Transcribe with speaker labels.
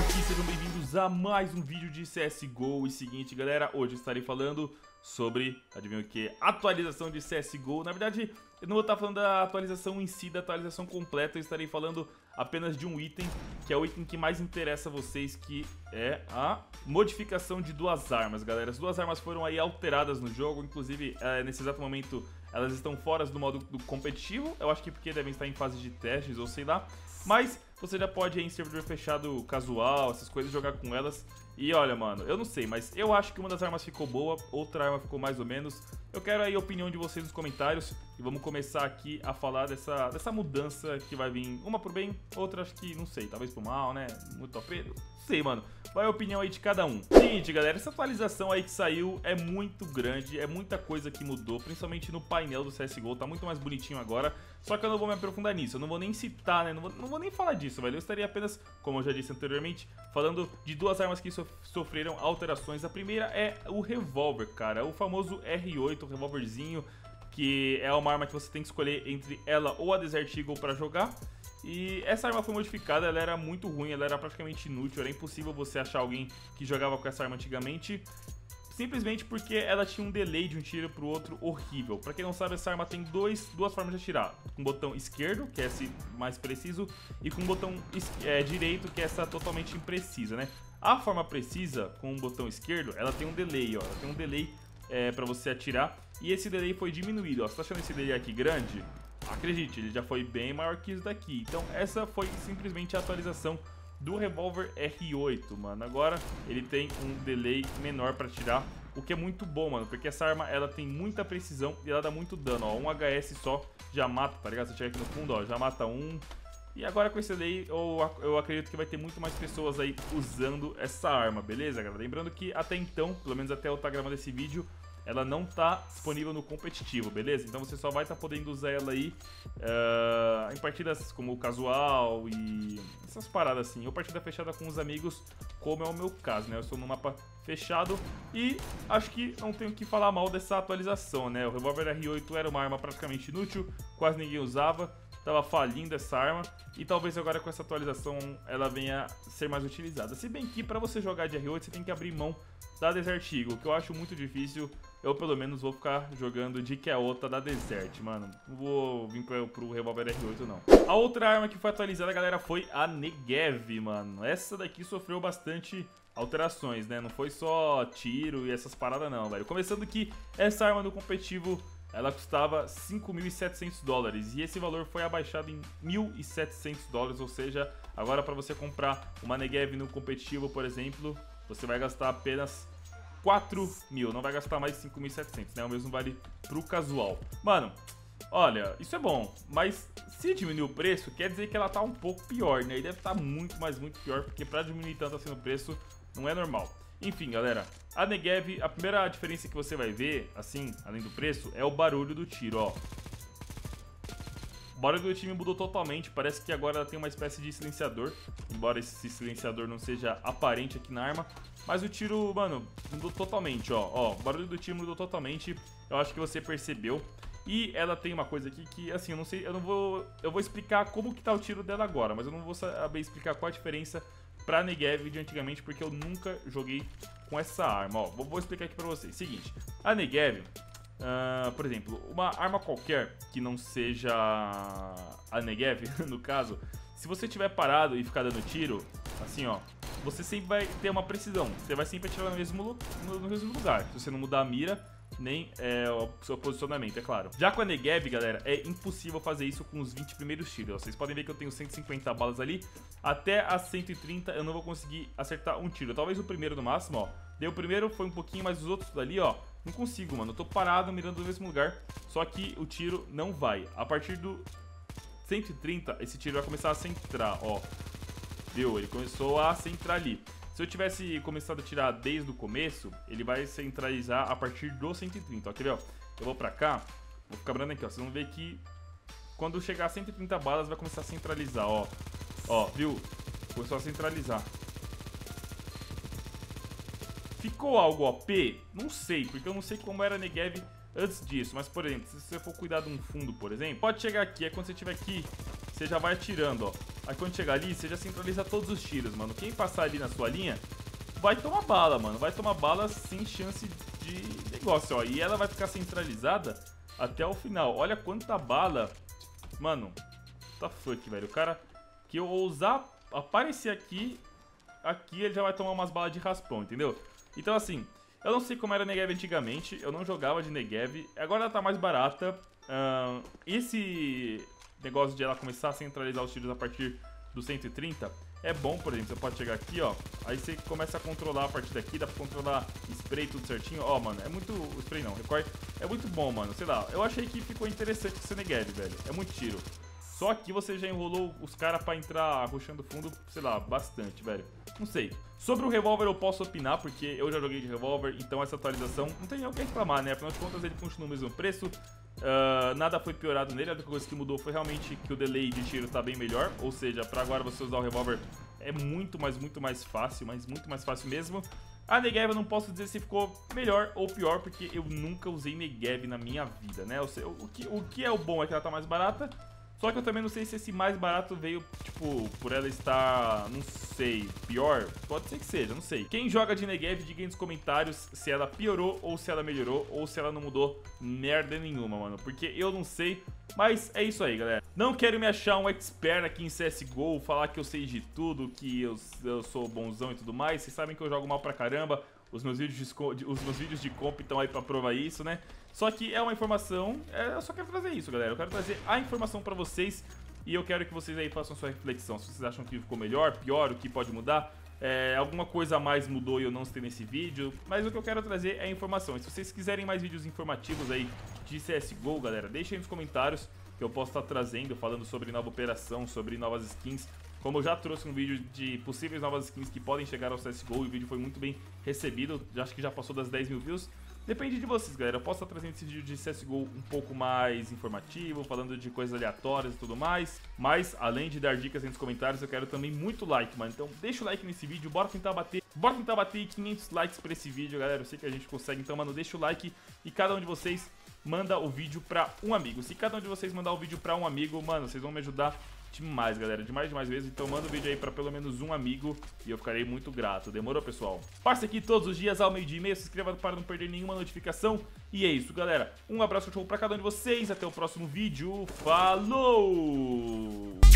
Speaker 1: aqui, sejam bem-vindos a mais um vídeo de CSGO. E seguinte, galera, hoje eu estarei falando sobre, adivinha o que? Atualização de CSGO. Na verdade, eu não vou estar falando da atualização em si, da atualização completa. Eu estarei falando apenas de um item, que é o item que mais interessa a vocês, que é a modificação de duas armas, galera. As duas armas foram aí alteradas no jogo, inclusive nesse exato momento elas estão fora do modo do competitivo. Eu acho que porque devem estar em fase de testes ou sei lá. Mas você já pode ir em servidor fechado casual, essas coisas, jogar com elas. E olha, mano, eu não sei, mas eu acho que uma das armas ficou boa, outra arma ficou mais ou menos. Eu quero aí a opinião de vocês nos comentários. E vamos começar aqui a falar dessa mudança que vai vir, uma pro bem, outra acho que, não sei, talvez pro mal, né? Muito OP, não sei, mano. Vai a opinião aí de cada um. Seguinte, galera, essa atualização aí que saiu é muito grande, é muita coisa que mudou, principalmente no painel do CSGO, tá muito mais bonitinho agora. Só que eu não vou me aprofundar nisso, eu não vou nem citar, né, não vou nem falar disso, velho. Eu estaria apenas, como eu já disse anteriormente, falando de duas armas que sofreram alterações. A primeira é o revólver, cara, o famoso R8, o revólverzinho, que é uma arma que você tem que escolher entre ela ou a Desert Eagle pra jogar. E essa arma foi modificada, ela era muito ruim, ela era praticamente inútil, era impossível você achar alguém que jogava com essa arma antigamente, simplesmente porque ela tinha um delay de um tiro pro outro horrível. Pra quem não sabe, essa arma tem duas formas de atirar, com o botão esquerdo, que é esse mais preciso, e com o botão direito, que é essa totalmente imprecisa, né? A forma precisa, com o botão esquerdo, ela tem um delay, ó, ela tem um delay pra você atirar, e esse delay foi diminuído, ó. Você tá achando esse delay aqui grande? Acredite, ele já foi bem maior que isso daqui. Então essa foi simplesmente a atualização do revólver R8, mano. Agora ele tem um delay menor pra tirar, o que é muito bom, mano, porque essa arma ela tem muita precisão e ela dá muito dano, ó. Um HS só já mata, tá ligado? Você chega aqui no fundo, ó, já mata um. E agora com esse delay eu acredito que vai ter muito mais pessoas aí usando essa arma, beleza, galera? Lembrando que até então, pelo menos até eu estar gravando esse vídeo, ela não tá disponível no competitivo, beleza? Então você só vai estar podendo usar ela aí em partidas como casual e essas paradas assim, ou partida fechada com os amigos, como é o meu caso, né? Eu sou no mapa fechado e acho que não tenho que falar mal dessa atualização, né? O revólver R8 era uma arma praticamente inútil, quase ninguém usava, tava falindo essa arma, e talvez agora com essa atualização ela venha ser mais utilizada. Se bem que para você jogar de R8 você tem que abrir mão da Desert Eagle, que eu acho muito difícil. Eu pelo menos vou ficar jogando de Keota da Desert, mano. Não vou vir pro revólver R8 não. A outra arma que foi atualizada, galera, foi a Negev, mano. Essa daqui sofreu bastante alterações, né? Não foi só tiro e essas paradas não, velho. Começando que essa arma no competitivo, ela custava $5.700 e esse valor foi abaixado em $1.700, ou seja, agora para você comprar uma Negev no competitivo, por exemplo, você vai gastar apenas 4.000, não vai gastar mais 5.700, né? O mesmo vale pro casual. Mano, olha, isso é bom, mas se diminuir o preço, quer dizer que ela tá um pouco pior, né? E deve estar muito, mas muito pior, porque pra diminuir tanto assim o preço, não é normal. Enfim, galera, a Negev, a primeira diferença que você vai ver, assim, além do preço, é o barulho do tiro, ó. O barulho do time mudou totalmente, parece que agora ela tem uma espécie de silenciador, embora esse silenciador não seja aparente aqui na arma, mas o tiro, mano, mudou totalmente, ó, o barulho do tiro mudou totalmente, eu acho que você percebeu. E ela tem uma coisa aqui que, assim, eu não sei, eu vou explicar como que tá o tiro dela agora, mas eu não vou saber explicar qual a diferença pra Negev de antigamente, porque eu nunca joguei com essa arma, ó. Vou explicar aqui pra vocês. Seguinte, a Negev, por exemplo, uma arma qualquer que não seja a Negev, no caso, se você estiver parado e ficar dando tiro, assim, ó, você sempre vai ter uma precisão, você vai sempre atirar no mesmo lugar, se você não mudar a mira, nem o seu posicionamento, é claro. Já com a Negev, galera, é impossível fazer isso com os 20 primeiros tiros. Vocês podem ver que eu tenho 150 balas ali, até as 130 eu não vou conseguir acertar um tiro. Talvez o primeiro no máximo, ó. Daí o primeiro foi um pouquinho, mas os outros dali, ó, não consigo, mano. Eu tô parado mirando no mesmo lugar, só que o tiro não vai. A partir do 130, esse tiro vai começar a centrar, ó. Viu? Ele começou a centrar ali. Se eu tivesse começado a tirar desde o começo, ele vai centralizar a partir do 130, ó, quer ver, ó? Eu vou pra cá, vou ficar abrindo aqui, ó, vocês vão ver que quando chegar a 130 balas vai começar a centralizar, ó. Ó, viu? Começou a centralizar. Ficou algo OP? Não sei, porque eu não sei como era a Negev antes disso, mas por exemplo, se você for cuidar de um fundo, por exemplo, pode chegar aqui, é quando você estiver aqui, você já vai atirando, ó. Aí quando chegar ali, você já centraliza todos os tiros, mano. Quem passar ali na sua linha vai tomar bala, mano. Vai tomar bala sem chance de negócio, ó. E ela vai ficar centralizada até o final. Olha quanta bala. Mano, what the fuck, velho. O cara que eu ousar aparecer aqui ele já vai tomar umas balas de raspão, entendeu? Então assim, eu não sei como era a Negev antigamente. Eu não jogava de Negev. Agora ela tá mais barata. Esse negócio de ela começar a centralizar os tiros a partir do 130 é bom, por exemplo, você pode chegar aqui, ó, aí você começa a controlar a partir daqui, dá pra controlar spray tudo certinho, ó, mano, é muito, spray não, record, é muito bom, mano, sei lá, eu achei que ficou interessante esse Negev, velho, é muito tiro, só que você já enrolou os caras pra entrar rushando fundo, sei lá, bastante, velho, não sei. Sobre o revólver eu posso opinar, porque eu já joguei de revólver, então essa atualização não tem nem o que reclamar, né, afinal de contas ele continua no mesmo preço. Nada foi piorado nele, a única coisa que mudou foi realmente que o delay de tiro tá bem melhor. Ou seja, pra agora você usar o revólver é muito mais fácil, mas muito mais fácil mesmo. A Negev eu não posso dizer se ficou melhor ou pior, porque eu nunca usei Negev na minha vida, né? O que é o bom é que ela tá mais barata. Só que eu também não sei se esse mais barato veio, tipo, por ela estar, não sei, pior. Pode ser que seja, não sei. Quem joga de Negev, diga aí nos comentários se ela piorou ou se ela melhorou ou se ela não mudou merda nenhuma, mano. Porque eu não sei, mas é isso aí, galera. Não quero me achar um expert aqui em CSGO, falar que eu sei de tudo, que eu sou bonzão e tudo mais. Vocês sabem que eu jogo mal pra caramba. Os meus vídeos de comp estão aí pra provar isso, né? Só que é uma informação, eu só quero trazer isso, galera. Eu quero trazer a informação pra vocês e eu quero que vocês aí façam sua reflexão. Se vocês acham que ficou melhor, pior, o que pode mudar. Alguma coisa a mais mudou e eu não citei nesse vídeo. Mas o que eu quero trazer é informação. E se vocês quiserem mais vídeos informativos aí de CSGO, galera, deixem aí nos comentários que eu posso estar trazendo, falando sobre nova operação, sobre novas skins. Como eu já trouxe um vídeo de possíveis novas skins que podem chegar ao CSGO e o vídeo foi muito bem recebido, acho que já passou das 10 mil views. Depende de vocês, galera, eu posso estar trazendo esse vídeo de CSGO um pouco mais informativo, falando de coisas aleatórias e tudo mais. Mas, além de dar dicas aí nos comentários, eu quero também muito like, mano. Então deixa o like nesse vídeo, bora tentar bater 500 likes pra esse vídeo, galera. Eu sei que a gente consegue, então, mano, deixa o like e cada um de vocês manda o vídeo pra um amigo. Se cada um de vocês mandar o vídeo pra um amigo, mano, vocês vão me ajudar demais, galera, demais vezes. Então manda o vídeo aí pra pelo menos um amigo e eu ficarei muito grato. Demorou, pessoal? Passe aqui todos os dias ao meio-dia e meia, se inscreva para não perder nenhuma notificação. E é isso, galera. Um abraço show pra cada um de vocês, até o próximo vídeo. Falou!